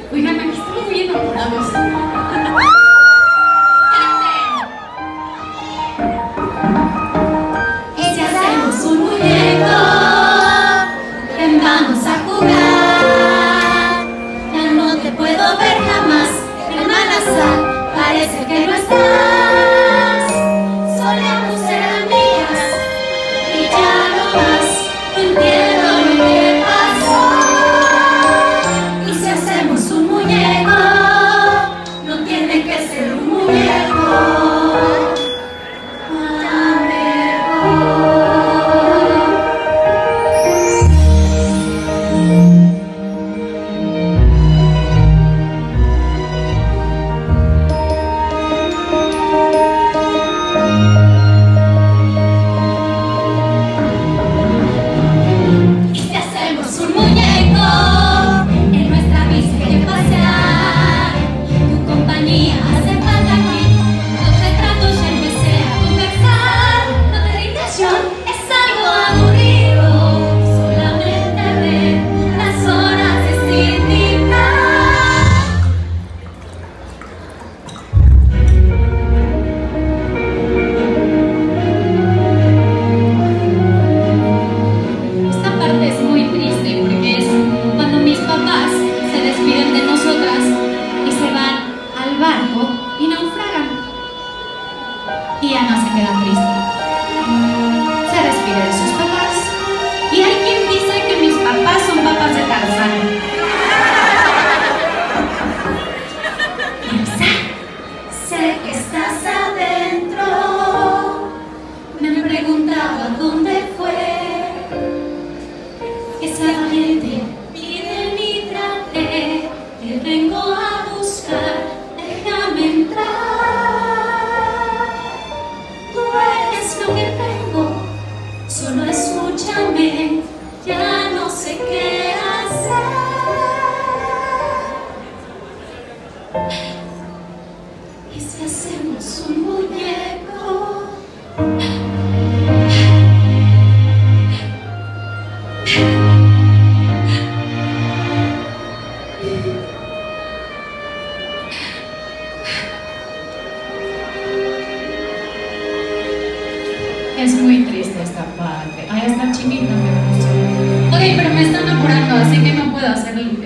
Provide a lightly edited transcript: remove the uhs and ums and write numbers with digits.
Oigan, aquí estamos muy enamorados. Y si hacemos un muñeco, ven, vamos a jugar. Ya no te puedo ver jamás, hermana Sal, parece que no estás. Solíamos ser amigas y ya no más, no entiendo lo que pasó. Y si hacemos un muñeco, no tiene que ser un muñeco. Y naufragan y Ana se queda triste, se despide de sus papás y hay quien dice que mis papás son papás de Tarzán. Elsa, sé que estás adentro, me han preguntado dónde fue esa valiente, pide mi traje, te vengo a buscar. Déjame entrar, tú eres lo que tengo, solo escúchame, ya no sé qué hacer. ¿Y si hacemos un muñeco? Es muy triste esta parte. Ay, esta chinita me gusta. Ok, pero me están apurando, así que no puedo hacer